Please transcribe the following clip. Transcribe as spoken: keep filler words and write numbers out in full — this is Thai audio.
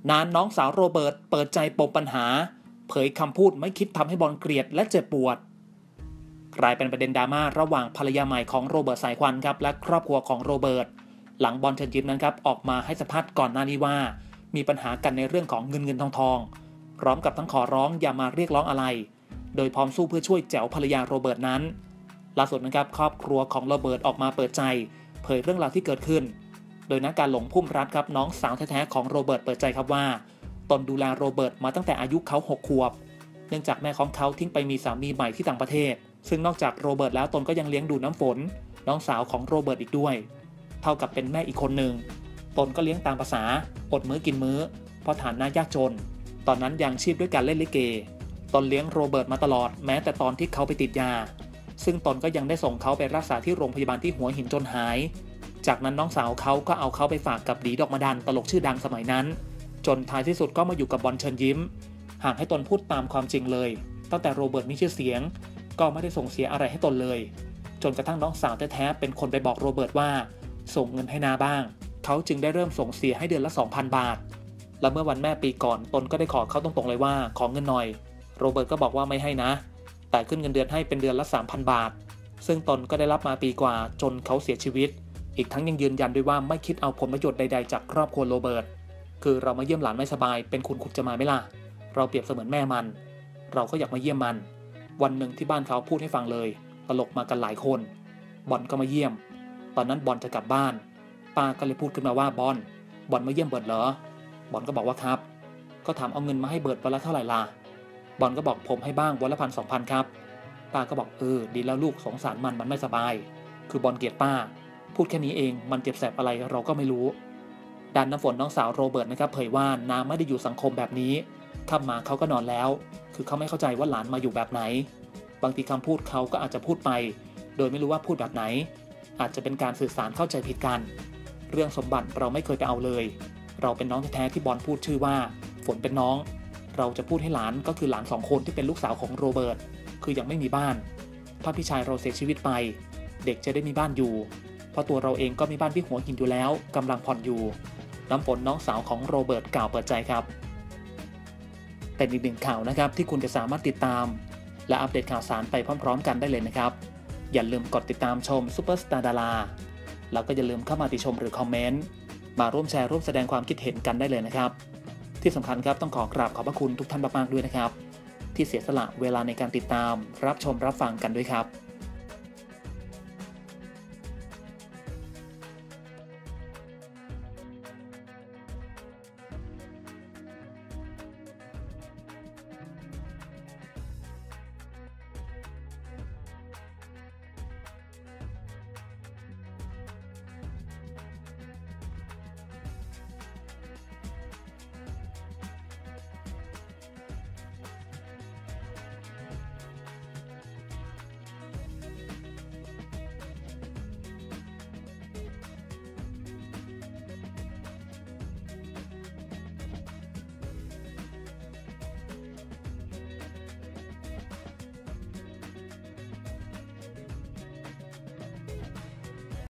นานน้องสาวโรเบิร์ตเปิดใจปมปัญหาเผยคำพูดไม่คิดทำให้บอลเกลียดและเจ็บปวดกลายเป็นประเด็นดราม่าระหว่างภรรยาใหม่ของโรเบิร์ตสายควันครับและครอบครัวของโรเบิร์ตหลังบอลเชิญยิ้มนั้นครับออกมาให้สัมภาษณ์ก่อนหน้านี้ว่ามีปัญหากันในเรื่องของเงินเงินทองทองพร้อมกับทั้งขอร้องอย่ามาเรียกร้องอะไรโดยพร้อมสู้เพื่อช่วยแจ๋วภรรยาโรเบิร์ตนั้นล่าสุดนะครับครอบครัวของโรเบิร์ตออกมาเปิดใจเผยเรื่องราวที่เกิดขึ้นโดยนักการหลงพุ่มรัฐครับน้องสาวแท้ๆของโรเบิร์ตเปิดใจครับว่าตนดูแลโรเบิร์ตมาตั้งแต่อายุเขาหกขวบเนื่องจากแม่ของเขาทิ้งไปมีสามีใหม่ที่ต่างประเทศซึ่งนอกจากโรเบิร์ตแล้วตนก็ยังเลี้ยงดูน้ำฝนน้องสาวของโรเบิร์ตอีกด้วยเท่ากับเป็นแม่อีกคนหนึ่งตนก็เลี้ยงตามภาษาอดมื้อกินมื้อเพราะฐานะยากจนตอนนั้นยังชีพด้วยการเล่นลิเกตนเลี้ยงโรเบิร์ตมาตลอดแม้แต่ตอนที่เขาไปติดยาซึ่งตนก็ยังได้ส่งเขาไปรักษาที่โรงพยาบาลที่หัวหินจนหายจากนั้นน้องสาวเขาก็เอาเขาไปฝากกับดีดอกมะดันตลกชื่อดังสมัยนั้นจนท้ายที่สุดก็มาอยู่กับบอลเชิญยิ้มหากให้ตนพูดตามความจริงเลยตั้งแต่โรเบิร์ตมีชื่อเสียงก็ไม่ได้ส่งเสียอะไรให้ตนเลยจนกระทั่งน้องสาวแท้ๆเป็นคนไปบอกโรเบิร์ตว่าส่งเงินให้นาบ้างเขาจึงได้เริ่มส่งเสียให้เดือนละ สองพัน บาทและเมื่อวันแม่ปีก่อนตนก็ได้ขอเขาตรงๆเลยว่าขอเงินหน่อยโรเบิร์ตก็บอกว่าไม่ให้นะแต่ขึ้นเงินเดือนให้เป็นเดือนละ สามพัน บาทซึ่งตนก็ได้รับมาปีกว่าจนเขาเสียชีวิตอีกทั้งยังยืนยันด้วยว่าไม่คิดเอาผลประโยชน์ใดๆจากครอบครัวโรเบิร์ตคือเรามาเยี่ยมหลานไม่สบายเป็นคุณคุณจะมาไหมล่ะเราเปรียบเสมือนแม่มันเราก็อยากมาเยี่ยมมันวันหนึ่งที่บ้านเขาพูดให้ฟังเลยตลกมากันหลายคนบอลก็มาเยี่ยมตอนนั้นบอลจะกลับบ้านป้าก็เลยพูดขึ้นมาว่าบอลบอลมาเยี่ยมเบิร์ตเหรอบอลก็บอกว่าครับก็ถามเอาเงินมาให้เบิร์ตวันละเท่าไหร่ล่ะบอลก็บอกผมให้บ้างวันละพันสองพันครับป้าก็บอกเออดีแล้วลูกสงสารมันมันไม่สบายคือบอลเกลียดป้าพูดแค่นี้เองมันเจ็บแสบอะไรเราก็ไม่รู้ด้านน้ำฝนน้องสาวโรเบิร์ตนะครับเผยว่าน้าไม่ได้อยู่สังคมแบบนี้ค่ำมาเขาก็นอนแล้วคือเขาไม่เข้าใจว่าหลานมาอยู่แบบไหนบางทีคำพูดเขาก็อาจจะพูดไปโดยไม่รู้ว่าพูดแบบไหนอาจจะเป็นการสื่อสารเข้าใจผิดกันเรื่องสมบัติเราไม่เคยไปเอาเลยเราเป็นน้องแท้ๆที่บอลพูดชื่อว่าฝนเป็นน้องเราจะพูดให้หลานก็คือหลานสองคนที่เป็นลูกสาวของโรเบิร์ตคือยังไม่มีบ้านถ้าพี่ชายเราเสียชีวิตไปเด็กจะได้มีบ้านอยู่เพราะตัวเราเองก็มีบ้านที่หัวหินอยู่แล้วกำลังผ่อนอยู่น้ำฝนน้องสาวของโรเบิร์ตกล่าวเปิดใจครับเป็นอีกหนึ่งข่าวนะครับที่คุณจะสามารถติดตามและอัปเดตข่าวสารไปพร้อมๆกันได้เลยนะครับอย่าลืมกดติดตามชมซุปเปอร์สตาร์ดาราแล้วก็อย่าลืมเข้ามาติชมหรือคอมเมนต์มาร่วมแชร์ร่วมแสดงความคิดเห็นกันได้เลยนะครับที่สำคัญครับต้องขอกราบขอบพระคุณทุกท่านมากๆด้วยนะครับที่เสียสละเวลาในการติดตามรับชมรับฟังกันด้วยครับ